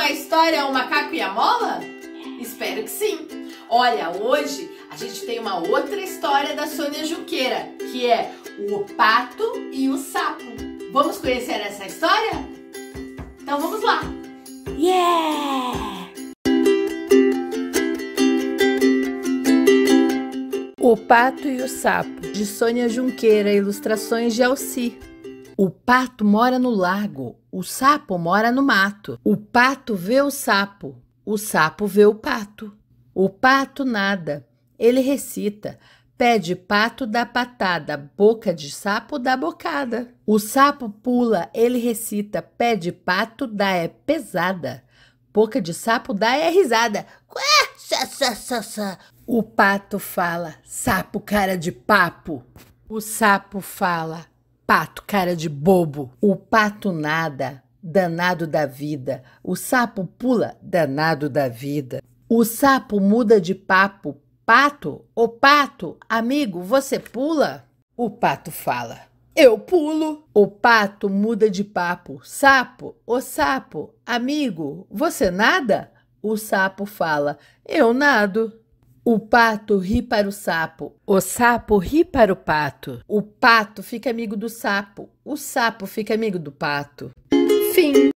a história O Macaco e a Mola? Espero que sim! Olha, hoje a gente tem uma outra história da Sônia Junqueira, que é O Pato e o Sapo. Vamos conhecer essa história? Então vamos lá! Yeah! O Pato e o Sapo, de Sônia Junqueira, ilustrações de Alci. O pato mora no lago, o sapo mora no mato. O pato vê o sapo vê o pato. O pato nada, ele recita: pé de pato dá patada, boca de sapo dá bocada. O sapo pula, ele recita: pé de pato dá é pesada, boca de sapo dá é risada. O pato fala: sapo cara de papo. O sapo fala: pato cara de bobo. O pato nada, danado da vida. O sapo pula, danado da vida. O sapo muda de papo. Pato, ô pato, amigo, você pula? O pato fala: eu pulo. O pato muda de papo. Sapo, ô sapo, amigo, você nada? O sapo fala: eu nado. O pato ri para o sapo ri para o pato. O pato fica amigo do sapo, o sapo fica amigo do pato. Fim.